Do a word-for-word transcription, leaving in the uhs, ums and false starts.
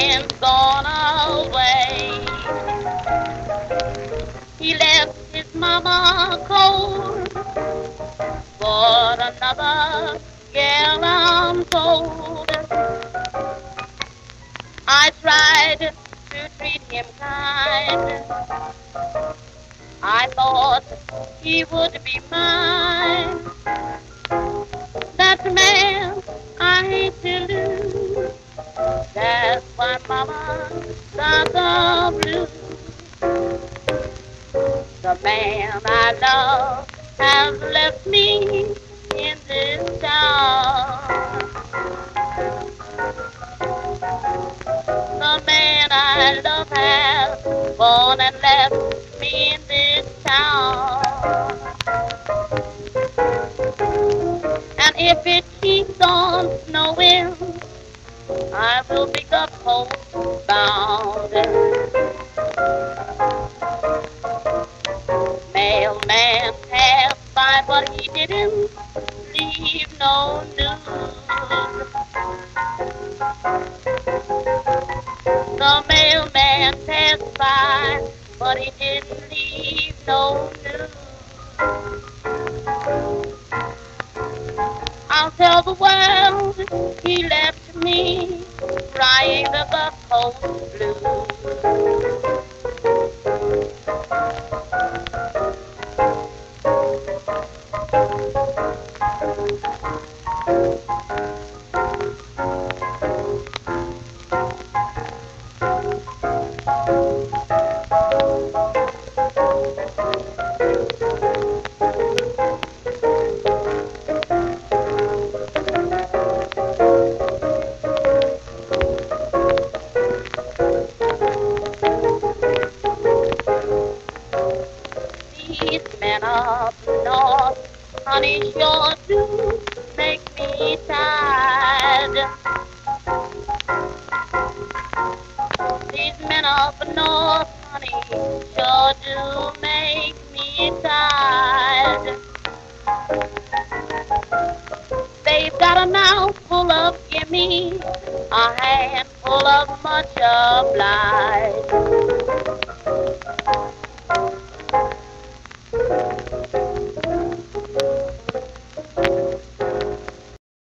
man's gone away. He left his mama cold for another girl, I'm told. I tried to treat him kind. I thought he would be mine. That's the man I hate to lose. That's why mama got the blues. The man I love has left me in this town. The man I love has gone and left me in this town. And if it keeps on snowing, I will pick up homebound. Mailman passed by, but he didn't leave no news. The mailman passed by, but he didn't leave no news. I'll tell the world he left me crying the Gulf Coast blues. These men up north, honey, sure do make me tired. These men up north, honey, sure do make me tired. They've got a mouth full of gimme, a handful of much obliged.